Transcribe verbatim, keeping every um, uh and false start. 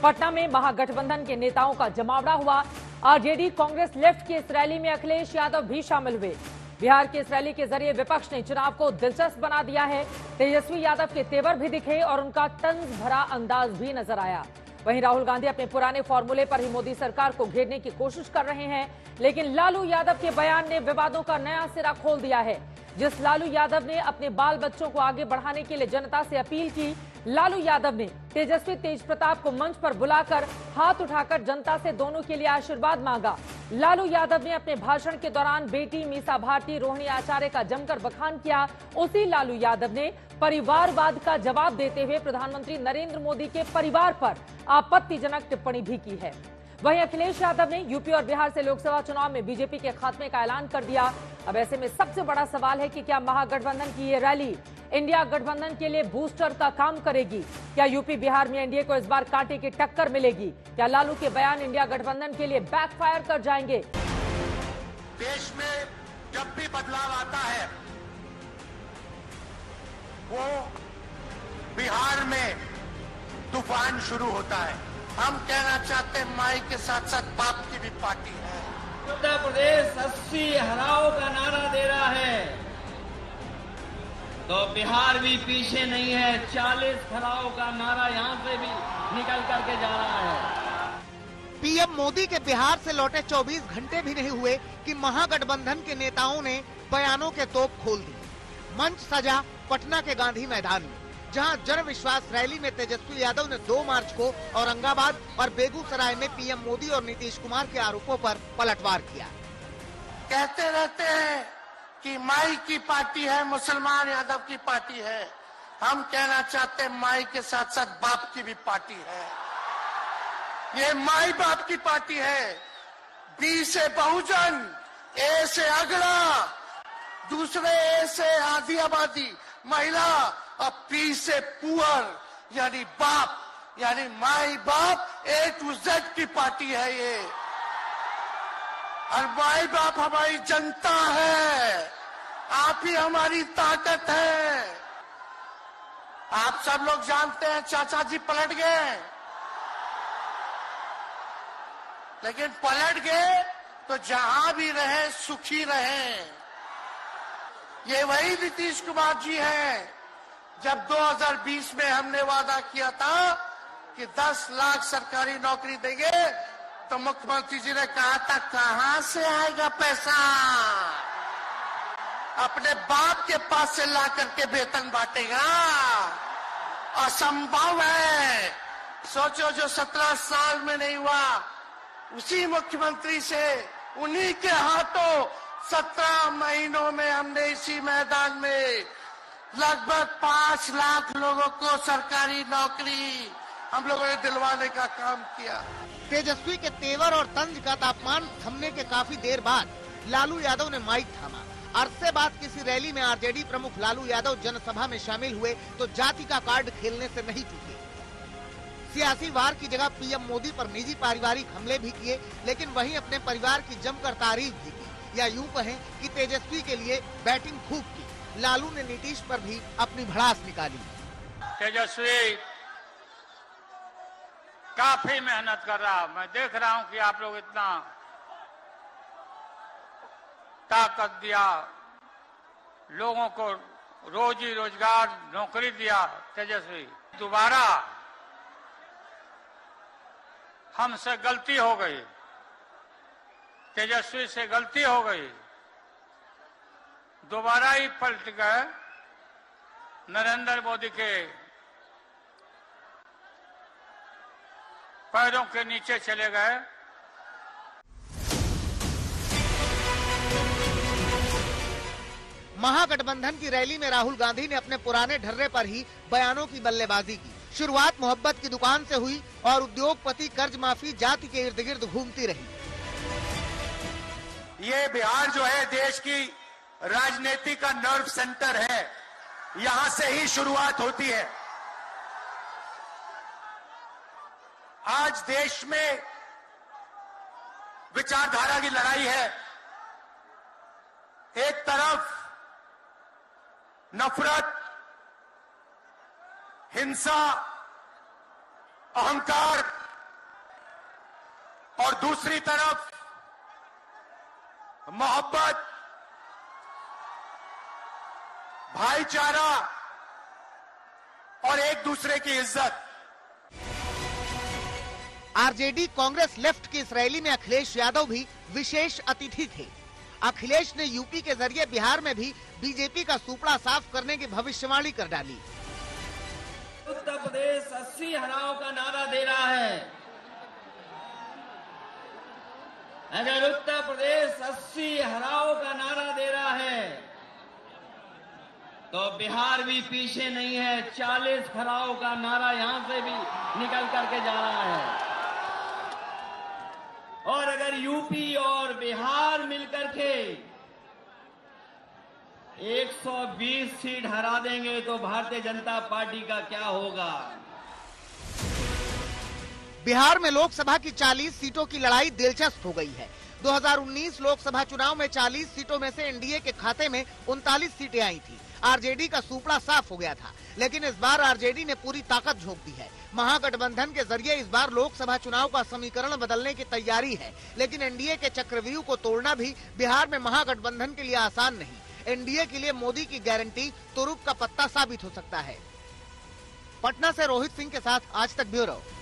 पटना में महागठबंधन के नेताओं का जमावड़ा हुआ। आरजेडी कांग्रेस लेफ्ट की इस रैली में अखिलेश यादव भी शामिल हुए। बिहार की इस रैली के जरिए विपक्ष ने चुनाव को दिलचस्प बना दिया है। तेजस्वी यादव के तेवर भी दिखे और उनका तंज भरा अंदाज भी नजर आया। वहीं राहुल गांधी अपने पुराने फॉर्मूले पर ही मोदी सरकार को घेरने की कोशिश कर रहे हैं, लेकिन लालू यादव के बयान ने विवादों का नया सिरा खोल दिया है। जिस लालू यादव ने अपने बाल बच्चों को आगे बढ़ाने के लिए जनता से अपील की, लालू यादव ने तेजस्वी तेज प्रताप को मंच पर बुलाकर हाथ उठाकर जनता से दोनों के लिए आशीर्वाद मांगा। लालू यादव ने अपने भाषण के दौरान बेटी मीसा भारती, रोहिणी आचार्य का जमकर बखान किया। उसी लालू यादव ने परिवारवाद का जवाब देते हुए प्रधानमंत्री नरेंद्र मोदी के परिवार पर आपत्तिजनक टिप्पणी भी की है। वहीं अखिलेश यादव ने यूपी और बिहार से लोकसभा चुनाव में बीजेपी के खात्मे का ऐलान कर दिया। अब ऐसे में सबसे बड़ा सवाल है कि क्या महागठबंधन की ये रैली इंडिया गठबंधन के लिए बूस्टर का काम करेगी? क्या यूपी बिहार में एनडीए को इस बार कांटे की टक्कर मिलेगी? क्या लालू के बयान इंडिया गठबंधन के लिए बैकफायर कर जाएंगे? देश में जब भी बदलाव आता है वो बिहार में तूफान शुरू होता है। हम कहना चाहते हैं माई के साथ साथ बाप की भी पार्टी है। उत्तर प्रदेश अस्सी हराओ का नारा दे रहा है तो बिहार भी पीछे नहीं है। चालीस हराओ का नारा यहाँ से भी निकल करके जा रहा है। पीएम मोदी के बिहार से लौटे चौबीस घंटे भी नहीं हुए कि महागठबंधन के नेताओं ने बयानों के तोप खोल दी। मंच सजा पटना के गांधी मैदान में, जहां जन विश्वास रैली में तेजस्वी यादव ने दो मार्च को औरंगाबाद और बेगूसराय में पीएम मोदी और नीतीश कुमार के आरोपों पर पलटवार किया। कहते रहते हैं कि माई की पार्टी है, मुसलमान यादव की पार्टी है। हम कहना चाहते हैं माई के साथ साथ बाप की भी पार्टी है। ये माई बाप की पार्टी है। बी से बहुजन, ए से अगड़ा, दूसरे ए से आधी आबादी महिला और पी से पुअर यानी बाप, यानी माई बाप, ए टू जेड की पार्टी है ये। और माई बाप हमारी जनता है, आप ही हमारी ताकत है। आप सब लोग जानते हैं चाचा जी पलट गए, लेकिन पलट गए तो जहां भी रहे सुखी रहे। ये वही नीतीश कुमार जी हैं जब दो हज़ार बीस में हमने वादा किया था कि दस लाख सरकारी नौकरी देंगे, तो मुख्यमंत्री जी ने कहा था कहां से आएगा पैसा? अपने बाप के पास से ला करके वेतन बांटेगा। असंभव है। सोचो, जो सत्रह साल में नहीं हुआ, उसी मुख्यमंत्री से उन्हीं के हाथों सत्रह महीनों में हमने इसी मैदान में लगभग पांच लाख लोगों को सरकारी नौकरी हम लोगों ने दिलवाने का काम किया। तेजस्वी के तेवर और तंज का तापमान थमने के काफी देर बाद लालू यादव ने माइक थामा। अरसे बाद किसी रैली में आरजेडी प्रमुख लालू यादव जनसभा में शामिल हुए तो जाति का कार्ड खेलने से नहीं चूके। सियासी वार की जगह पीएम मोदी पर निजी पारिवारिक हमले भी किए, लेकिन वहीं अपने परिवार की जमकर तारीफ भी की। या यूं कहें कि तेजस्वी के लिए बैटिंग खूब की। लालू ने नीतीश पर भी अपनी भड़ास निकाली। तेजस्वी काफी मेहनत कर रहा, मैं देख रहा हूं कि आप लोग इतना ताकत दिया, लोगों को रोजी रोजगार नौकरी दिया। तेजस्वी, दोबारा हमसे गलती हो गई, तेजस्वी से गलती हो गई। दोबारा ही पलट गए, नरेंद्र मोदी के पैरों के नीचे चले गए। महागठबंधन की रैली में राहुल गांधी ने अपने पुराने ढर्रे पर ही बयानों की बल्लेबाजी की। शुरुआत मोहब्बत की दुकान से हुई और उद्योगपति कर्ज माफी जाति के इर्द गिर्द घूमती रही। ये बिहार जो है देश की राजनीति का नर्व सेंटर है, यहां से ही शुरुआत होती है। आज देश में विचारधारा की लड़ाई है। एक तरफ नफरत, हिंसा, अहंकार और दूसरी तरफ मोहब्बत, भाईचारा और एक दूसरे की इज्जत। आरजेडी कांग्रेस लेफ्ट की इस रैली में अखिलेश यादव भी विशेष अतिथि थे। अखिलेश ने यूपी के जरिए बिहार में भी बीजेपी का सुपड़ा साफ करने की भविष्यवाणी कर डाली। उत्तर प्रदेश अस्सी हराओं का नारा दे रहा है। अगर उत्तर प्रदेश अस्सी हराओं का नारा दे रहा है तो बिहार भी पीछे नहीं है। चालीस हराओं का नारा यहां से भी निकल करके जा रहा है। और अगर यूपी और बिहार मिलकर के एक सौ बीस सीट हरा देंगे तो भारतीय जनता पार्टी का क्या होगा। बिहार में लोकसभा की चालीस सीटों की लड़ाई दिलचस्प हो गई है। दो हज़ार उन्नीस लोकसभा चुनाव में चालीस सीटों में से एनडीए के खाते में उनतालीस सीटें आई थी। आरजेडी का सुपड़ा साफ हो गया था, लेकिन इस बार आरजेडी ने पूरी ताकत झोंक दी है। महागठबंधन के जरिए इस बार लोकसभा चुनाव का समीकरण बदलने की तैयारी है, लेकिन एनडीए के चक्रव्यूह को तोड़ना भी बिहार में महागठबंधन के लिए आसान नहीं। एनडीए के लिए मोदी की गारंटी तुरुप का पत्ता साबित हो सकता है। पटना से रोहित सिंह के साथ आज तक ब्यूरो।